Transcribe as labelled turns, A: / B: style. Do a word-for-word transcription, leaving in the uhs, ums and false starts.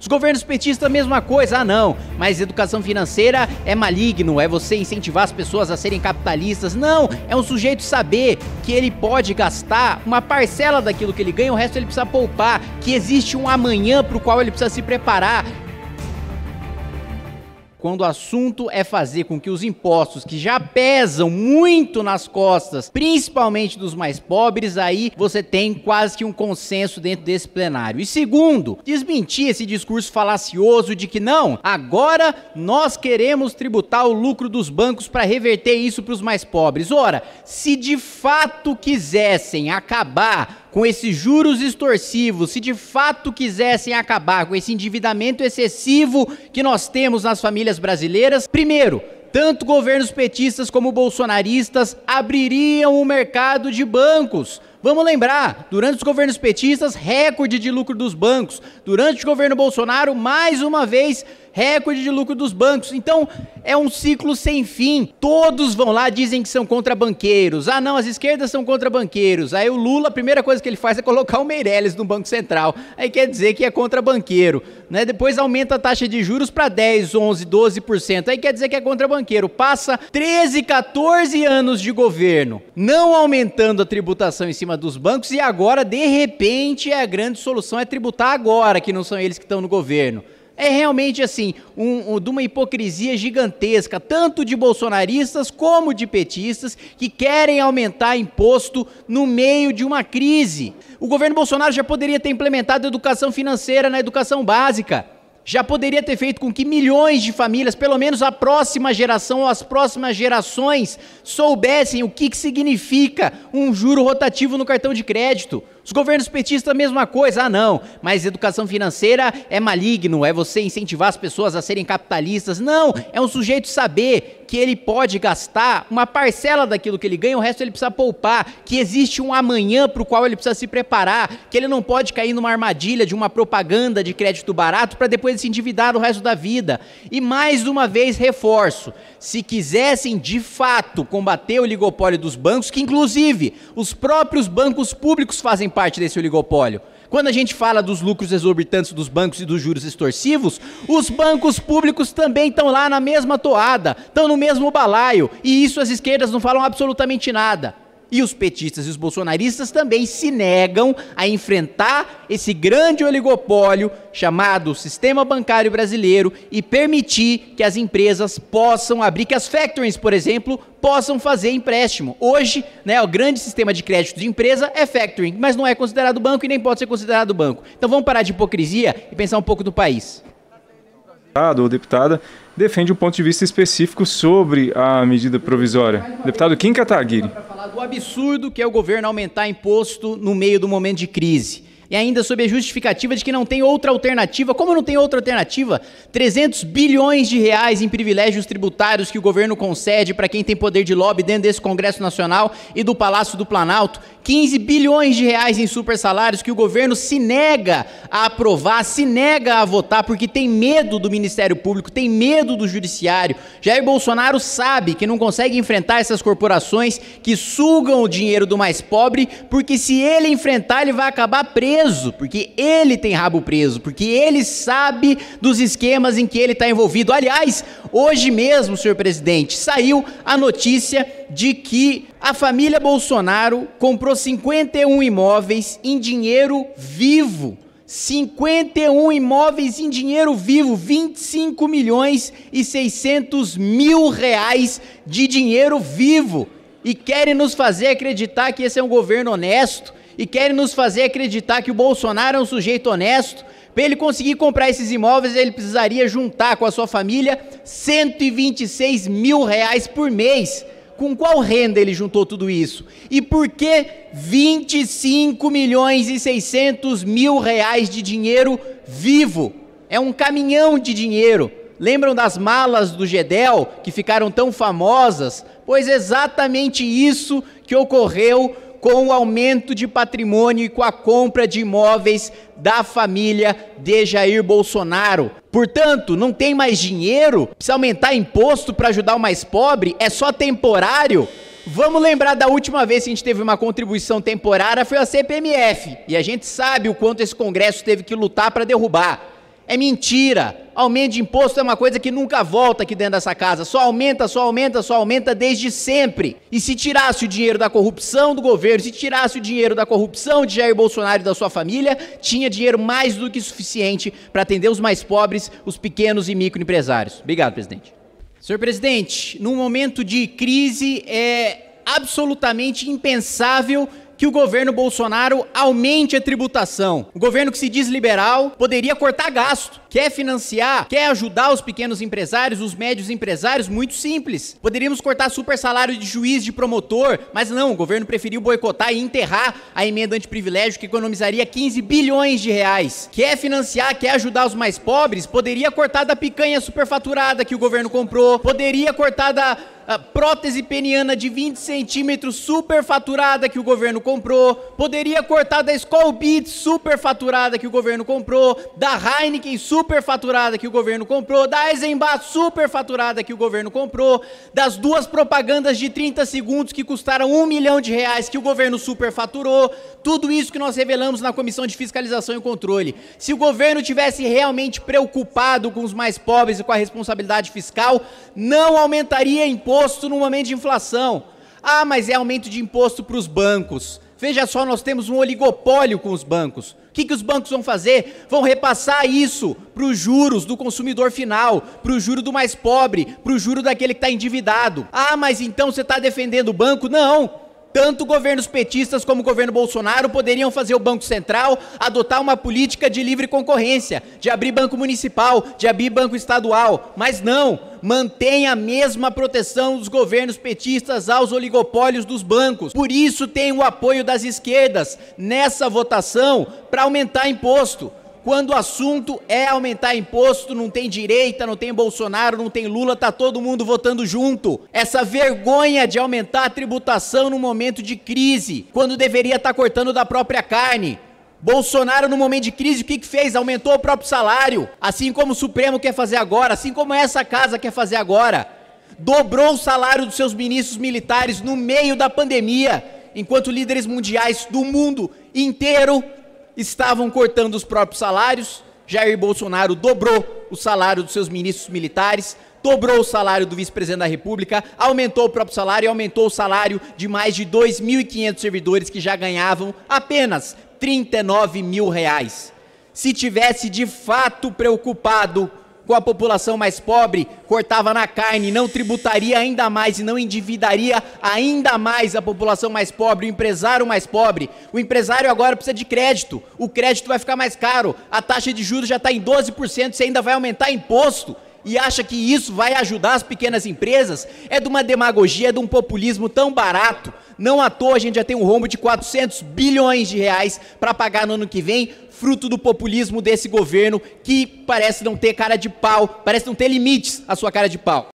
A: Os governos petistas, a mesma coisa. Ah, não, mas educação financeira é maligno, é você incentivar as pessoas a serem capitalistas. Não, é um sujeito saber que ele pode gastar uma parcela daquilo que ele ganha, o resto ele precisa poupar, que existe um amanhã para o qual ele precisa se preparar. Quando o assunto é fazer com que os impostos, que já pesam muito nas costas, principalmente dos mais pobres, aí você tem quase que um consenso dentro desse plenário. E segundo, desmentir esse discurso falacioso de que não, agora nós queremos tributar o lucro dos bancos para reverter isso para os mais pobres. Ora, se de fato quisessem acabar com esses juros extorsivos, se de fato quisessem acabar com esse endividamento excessivo que nós temos nas famílias brasileiras, primeiro, tanto governos petistas como bolsonaristas abririam o mercado de bancos. Vamos lembrar, durante os governos petistas, recorde de lucro dos bancos. Durante o governo Bolsonaro, mais uma vez, recorde de lucro dos bancos. Então, é um ciclo sem fim. Todos vão lá, dizem que são contra banqueiros. Ah, não, as esquerdas são contra banqueiros. Aí o Lula, a primeira coisa que ele faz é colocar o Meirelles no Banco Central. Aí quer dizer que é contra banqueiro, né? Depois aumenta a taxa de juros para dez, onze, doze por cento. Aí quer dizer que é contra banqueiro. Passa treze, quatorze anos de governo, não aumentando a tributação em cima dos bancos, e agora, de repente, a grande solução é tributar agora, que não são eles que estão no governo. É realmente assim, um, um, de uma hipocrisia gigantesca, tanto de bolsonaristas como de petistas, que querem aumentar imposto no meio de uma crise. O governo Bolsonaro já poderia ter implementado educação financeira na educação básica. Já poderia ter feito com que milhões de famílias, pelo menos a próxima geração ou as próximas gerações, soubessem o que, que significa um juro rotativo no cartão de crédito. Os governos petistas, a mesma coisa. Ah, não, mas educação financeira é maligno, é você incentivar as pessoas a serem capitalistas. Não, é um sujeito saber que ele pode gastar uma parcela daquilo que ele ganha, o resto ele precisa poupar, que existe um amanhã para o qual ele precisa se preparar, que ele não pode cair numa armadilha de uma propaganda de crédito barato para depois se endividar o resto da vida. E mais uma vez reforço, se quisessem de fato combater o oligopólio dos bancos, que inclusive os próprios bancos públicos fazem parte desse oligopólio. Quando a gente fala dos lucros exorbitantes dos bancos e dos juros extorsivos, os bancos públicos também estão lá na mesma toada, estão no mesmo balaio, e isso as esquerdas não falam absolutamente nada. E os petistas e os bolsonaristas também se negam a enfrentar esse grande oligopólio chamado sistema bancário brasileiro e permitir que as empresas possam abrir, que as factorings, por exemplo, possam fazer empréstimo. Hoje, né, o grande sistema de crédito de empresa é factoring, mas não é considerado banco e nem pode ser considerado banco. Então vamos parar de hipocrisia e pensar um pouco do país.
B: Ou deputada defende um ponto de vista específico sobre a medida provisória. Deputado Kim Kataguiri.
A: Para falar do absurdo que é o governo aumentar imposto no meio do momento de crise. E ainda sob a justificativa de que não tem outra alternativa. Como não tem outra alternativa? trezentos bilhões de reais em privilégios tributários que o governo concede para quem tem poder de lobby dentro desse Congresso Nacional e do Palácio do Planalto. quinze bilhões de reais em super salários que o governo se nega a aprovar, se nega a votar porque tem medo do Ministério Público, tem medo do Judiciário. Jair Bolsonaro sabe que não consegue enfrentar essas corporações que sugam o dinheiro do mais pobre, porque se ele enfrentar, ele vai acabar preso, porque ele tem rabo preso, porque ele sabe dos esquemas em que ele está envolvido. Aliás, hoje mesmo, senhor presidente, saiu a notícia de que a família Bolsonaro comprou cinquenta e um imóveis em dinheiro vivo. cinquenta e um imóveis em dinheiro vivo, vinte e cinco milhões e seiscentos mil reais de dinheiro vivo. E querem nos fazer acreditar que esse é um governo honesto, e querem nos fazer acreditar que o Bolsonaro é um sujeito honesto. Para ele conseguir comprar esses imóveis, ele precisaria juntar com a sua família cento e vinte e seis mil reais por mês. Com qual renda ele juntou tudo isso? E por que vinte e cinco milhões e seiscentos mil reais de dinheiro vivo? É um caminhão de dinheiro. Lembram das malas do Gedel, que ficaram tão famosas? Pois exatamente isso que ocorreu com o aumento de patrimônio e com a compra de imóveis da família de Jair Bolsonaro. Portanto, não tem mais dinheiro? Precisa aumentar imposto para ajudar o mais pobre? É só temporário? Vamos lembrar da última vez que a gente teve uma contribuição temporária, foi a C P M F. E a gente sabe o quanto esse Congresso teve que lutar para derrubar. É mentira. Aumento de imposto é uma coisa que nunca volta aqui dentro dessa casa. Só aumenta, só aumenta, só aumenta desde sempre. E se tirasse o dinheiro da corrupção do governo, se tirasse o dinheiro da corrupção de Jair Bolsonaro e da sua família, tinha dinheiro mais do que suficiente para atender os mais pobres, os pequenos e microempresários. Obrigado, presidente. Senhor presidente, num momento de crise é absolutamente impensável que o governo Bolsonaro aumente a tributação. O governo que se diz liberal poderia cortar gasto. Quer financiar, quer ajudar os pequenos empresários, os médios empresários? Muito simples. Poderíamos cortar super salário de juiz, de promotor, mas não, o governo preferiu boicotar e enterrar a emenda antiprivilégio que economizaria quinze bilhões de reais. Quer financiar, quer ajudar os mais pobres? Poderia cortar da picanha superfaturada que o governo comprou, poderia cortar da a prótese peniana de vinte centímetros superfaturada que o governo comprou, poderia cortar da Skol Beats superfaturada que o governo comprou, da Heineken superfaturada que o governo comprou, da Eisenbach superfaturada que o governo comprou, das duas propagandas de trinta segundos que custaram um milhão de reais que o governo superfaturou, tudo isso que nós revelamos na Comissão de Fiscalização e Controle. Se o governo tivesse realmente preocupado com os mais pobres e com a responsabilidade fiscal, não aumentaria imposto Imposto no momento de inflação. Ah, mas é aumento de imposto para os bancos. Veja só, nós temos um oligopólio com os bancos. O que, que os bancos vão fazer? Vão repassar isso para os juros do consumidor final, para o juro do mais pobre, para o juro daquele que está endividado. Ah, mas então você está defendendo o banco? Não. Tanto governos petistas como o governo Bolsonaro poderiam fazer o Banco Central adotar uma política de livre concorrência, de abrir banco municipal, de abrir banco estadual, mas não, mantém a mesma proteção dos governos petistas aos oligopólios dos bancos. Por isso tem o apoio das esquerdas nessa votação para aumentar imposto. Quando o assunto é aumentar imposto, não tem direita, não tem Bolsonaro, não tem Lula, tá todo mundo votando junto. Essa vergonha de aumentar a tributação num momento de crise, quando deveria estar cortando da própria carne. Bolsonaro, no momento de crise, o que que fez? Aumentou o próprio salário, assim como o Supremo quer fazer agora, assim como essa casa quer fazer agora. Dobrou o salário dos seus ministros militares no meio da pandemia, enquanto líderes mundiais do mundo inteiro estavam cortando os próprios salários. Jair Bolsonaro dobrou o salário dos seus ministros militares, dobrou o salário do vice-presidente da República, aumentou o próprio salário e aumentou o salário de mais de dois mil e quinhentos servidores que já ganhavam apenas trinta e nove mil reais. Se tivesse de fato preocupado com a população mais pobre, cortava na carne, não tributaria ainda mais e não endividaria ainda mais a população mais pobre, o empresário mais pobre. O empresário agora precisa de crédito, o crédito vai ficar mais caro, a taxa de juros já está em doze por cento, você ainda vai aumentar imposto e acha que isso vai ajudar as pequenas empresas? É de uma demagogia, é de um populismo tão barato. Não à toa a gente já tem um rombo de quatrocentos bilhões de reais para pagar no ano que vem, fruto do populismo desse governo que parece não ter cara de pau, parece não ter limites a sua cara de pau.